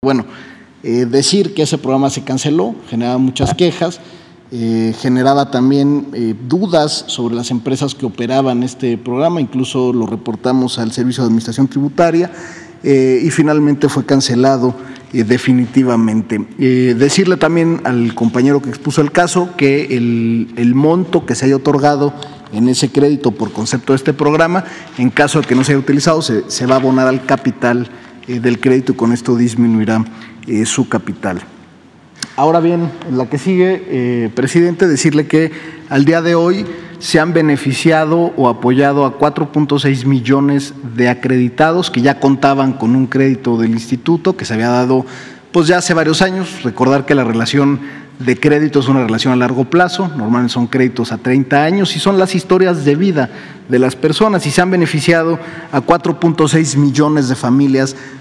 Bueno, decir que ese programa se canceló generaba muchas quejas, generaba también dudas sobre las empresas que operaban este programa, incluso lo reportamos al Servicio de Administración Tributaria y finalmente fue cancelado definitivamente. Decirle también al compañero que expuso el caso que el monto que se haya otorgado en ese crédito por concepto de este programa, en caso de que no se haya utilizado, se va a abonar al capital del crédito y con esto disminuirá su capital. Ahora bien, en la que sigue, presidente, decirle que al día de hoy se han beneficiado o apoyado a 4.6 millones de acreditados que ya contaban con un crédito del instituto que se había dado pues ya hace varios años. Recordar que la relación de crédito es una relación a largo plazo, normalmente son créditos a 30 años y son las historias de vida de las personas y se han beneficiado a 4.6 millones de familias